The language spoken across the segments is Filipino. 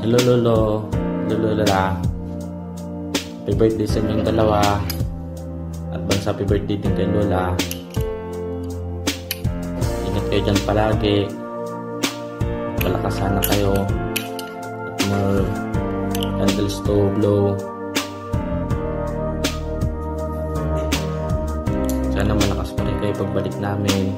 Hello lolo, hello lola. Happy birthday sa inyong dalawa. Advance happy birthday din kay lola. Ingat kayo dyan palagi. Malakas sana kayo. At more candles to blow. Sana malakas pa rin kayo pagbalik namin.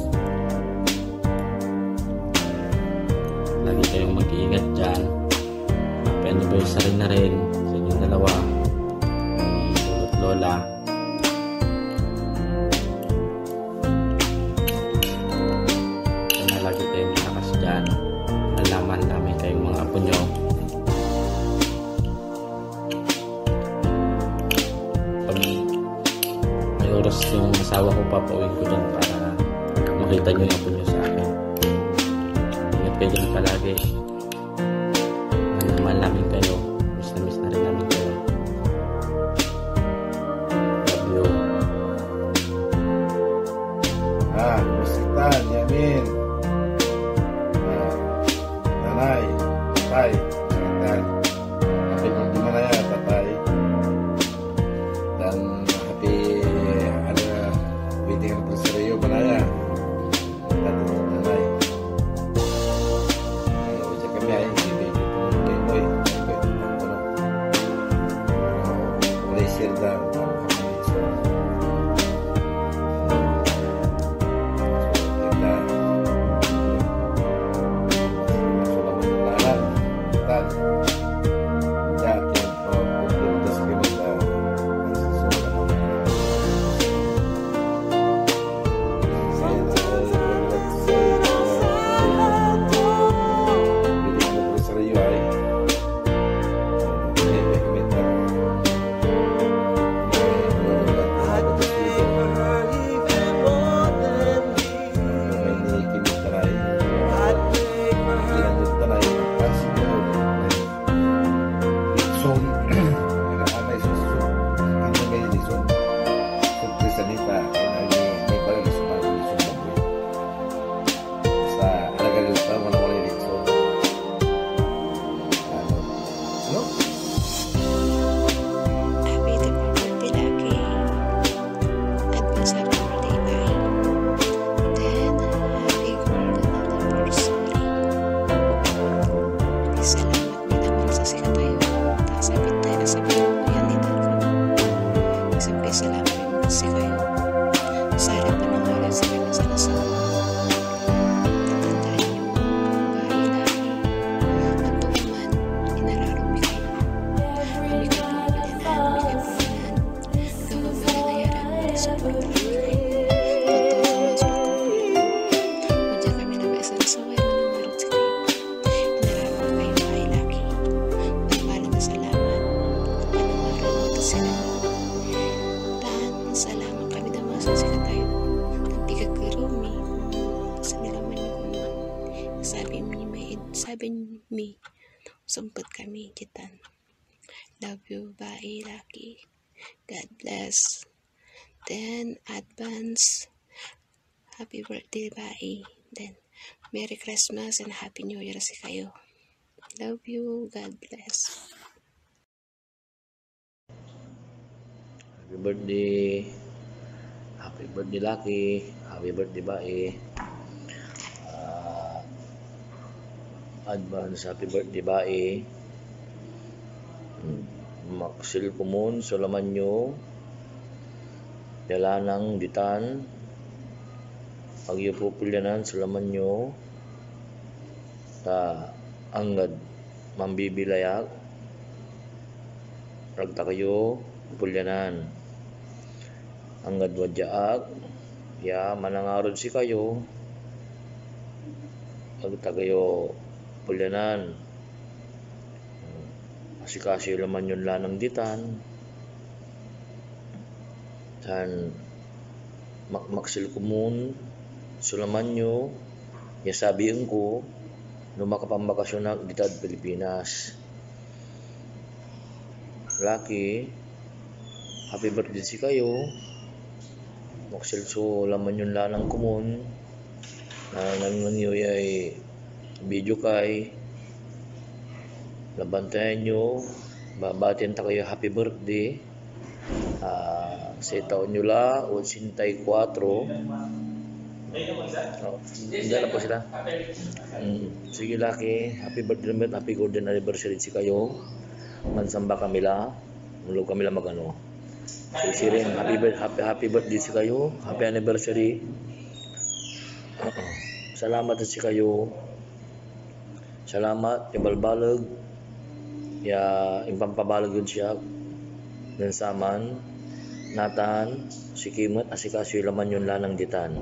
Lagi kayong mag-iingat dyan. Happy anniversary na rin sa inyong dalawa ni lolo at lola. Sana lagi kayong malakas dyan. Nalaman namin kayong mga apo nyo. Pag may oras yung asawa ko, papauwi ko dyan para makita nyo yung apo nyo sa akin. Ingat kayo dyan palagi. Nalaman namin kayo. Miss na rin namin kayo. Love you. Musikan, Yamin. Nanay, tatay, musikan. Happy birthday mo na yan, tatay. Dan happy wedding anniversary mo na yan. Nanay. Ucap kami ay mulai sirda. Sabi mi, sumpot kami kitan. Love you, bye, Lucky. God bless. Then, advance, happy birthday, bye. Then, Merry Christmas and Happy New Year si kayo. Love you, God bless. Happy birthday. Happy birthday, Lucky. Happy birthday, bye. Advance happy birthday, bye. Maksil kumun sulaman nyo. Dalanang ditan. Pagyupupulyanan sulaman nyo. Ta anggad mambibilayak. Ragta kayo pupulyanan. Anggad wadyaak. Ya manangarod si kayo. Ragta kayo pulyanan. Kasi laman yun lanang ditan. Dan maksil kumun sulaman nyo. Ya sabihin ko lumakapambakasyon na ditad Pilipinas. Lucky, happy birthday si kayo. Maksil sulaman yun lanang kumun. Na nangyay video kay Labantayan nyo. Babatin ta kayo happy birthday. Sa taon nyo la, 84. Diyan na po sila. Sige laki, happy birthday naman, happy golden anniversary si kayo. Mansamba kami la, mulog kami la magano. Si rin, happy birthday si kayo, happy anniversary. Salamat si kayo. Salamat, yung balbalag. Impampabalag yun siya. Dan saman, natan, si Kimot, asikaso yung laman yun lanang ditan.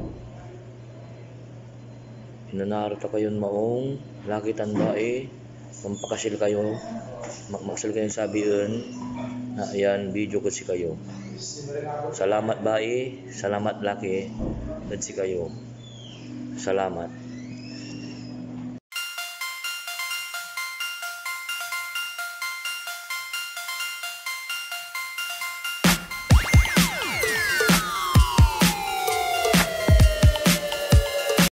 Inanarata kayon maong, lakitan bae, mampakasil kayo, magmaksil kayo sabiun, na ayan, video ko si kayo. Salamat bae, salamat laki, at si kayo. Salamat.